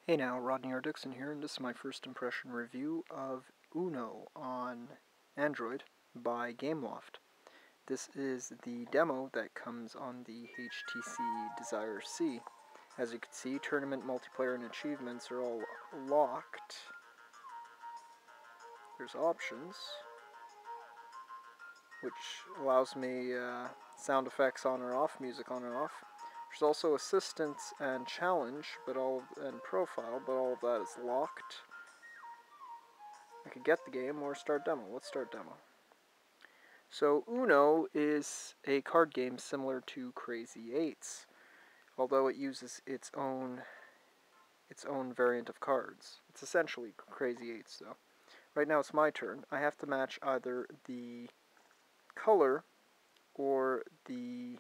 Hey now, Rodney R. Dixon here, and this is my first impression review of Uno on Android by GameLoft. This is the demo that comes on the HTC Desire C. As you can see, tournament, multiplayer, and achievements are all locked. There's options, which allows me sound effects on or off, music on or off. There's also assistance and challenge, and profile, but all of that is locked. I could get the game or start demo. Let's start demo. So Uno is a card game similar to Crazy Eights, although it uses its own variant of cards. It's essentially Crazy Eights, though. Right now it's my turn. I have to match either the color or the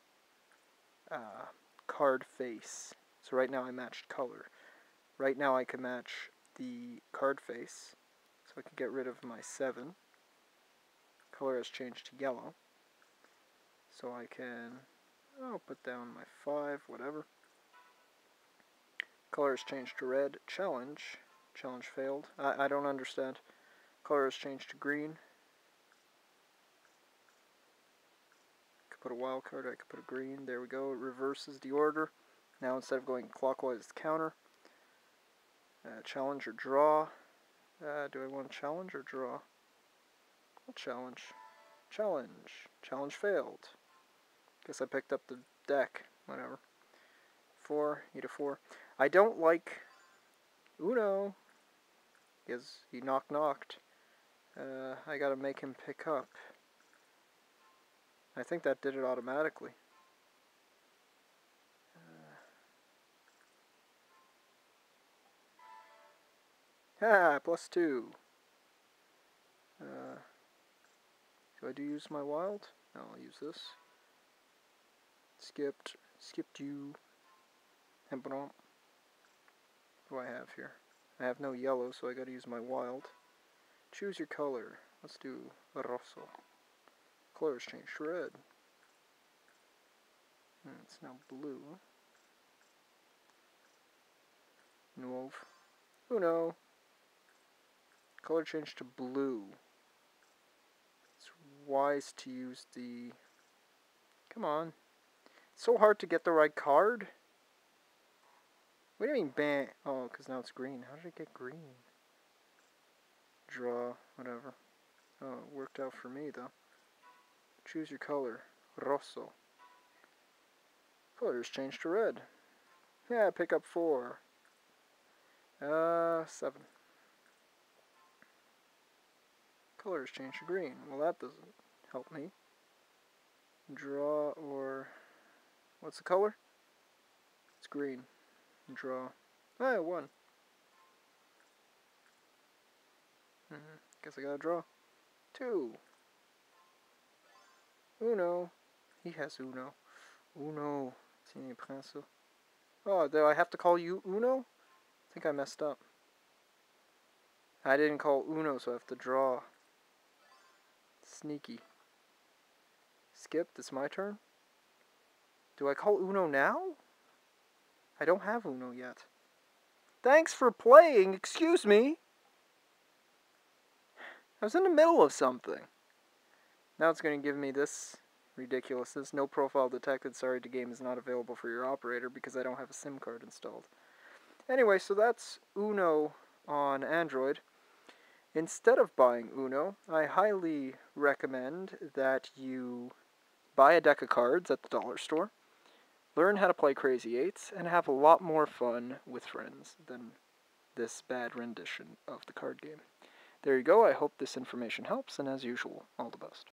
card face. So right now I matched color. Right now I can match the card face, so I can get rid of my 7. Color has changed to yellow, so I can put down my 5, whatever. Color has changed to red. Challenge failed. I don't understand. Color has changed to green. Put a wild card, I could put a green. There we go. It reverses the order. Now instead of going clockwise, it's counter. Challenge or draw. Do I want challenge or draw? I'll challenge. Challenge failed. Guess I picked up the deck. Whatever. 4. Need a 4. I don't like Uno. Because he knocked. I gotta make him pick up. I think that did it automatically. +2. Do I use my wild? No, I'll use this. Skipped you. And what do I have here? I have no yellow, so I gotta use my wild. Choose your color. Let's do rosso. Color has changed to red. It's now blue. Uno. Color changed to blue. It's wise to use the... Come on. It's so hard to get the right card. What do you mean ban? Oh, because now it's green. How did it get green? Draw, whatever. Oh, it worked out for me, though. Choose your color. Rosso. Color has changed to red. Yeah, pick up 4. 7. Color has changed to green. Well, that doesn't help me. Draw or... What's the color? It's green. Draw. I 1. Guess I gotta draw. 2. Uno. He has Uno. Uno. Tiene prince. Oh, do I have to call you Uno? I think I messed up. I didn't call Uno, so I have to draw. Sneaky. Skipped. It's my turn. Do I call Uno now? I don't have Uno yet. Thanks for playing. Excuse me. I was in the middle of something. Now it's going to give me this ridiculousness. No profile detected. Sorry, the game is not available for your operator because I don't have a SIM card installed. Anyway, so that's Uno on Android. Instead of buying Uno, I highly recommend that you buy a deck of cards at the dollar store, learn how to play Crazy Eights, and have a lot more fun with friends than this bad rendition of the card game. There you go. I hope this information helps, and as usual, all the best.